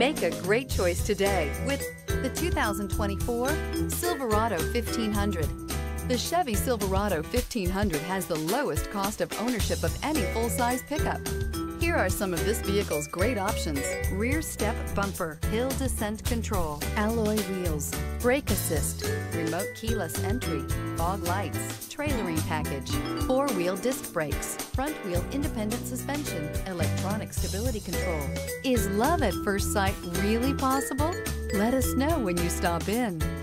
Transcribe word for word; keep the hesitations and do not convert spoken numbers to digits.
Make a great choice today with the two thousand twenty-four Silverado fifteen hundred. The Chevy Silverado fifteen hundred has the lowest cost of ownership of any full-size pickup. Here are some of this vehicle's great options: rear step bumper, hill descent control, alloy wheels, brake assist, remote keyless entry, fog lights, trailering package, four-wheel disc brakes, front wheel independent suspension, electronic stability control. Is love at first sight really possible? Let us know when you stop in.